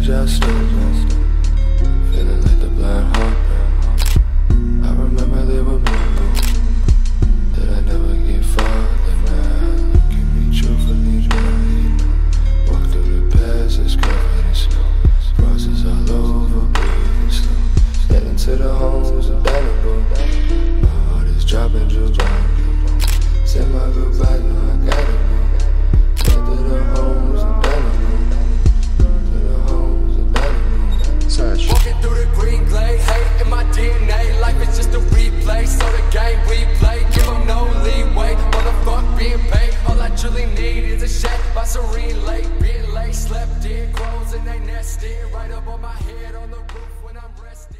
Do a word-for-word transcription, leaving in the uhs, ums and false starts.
just stood, feeling like the blind heart. I remember they were blue. Did I never get farther now? Look at me truthfully, now. Walk through the past, it's covered in snow. Crosses all over, breathing slow. Heading to the homes of Dynamo. My heart is dropping, dropping. Say my goodbye, now I gotta go. Head to the homes of Dynamo. To the homes of Dynamo. Search. Walking through the green glade, hate in my D N A. Life is just a replay, so the game we play. Give them no leeway, motherfuck being paid. All I truly need is a shack by Serene Lake. Being late, slept in, crows and they nested. Right above my head on the roof when I'm resting.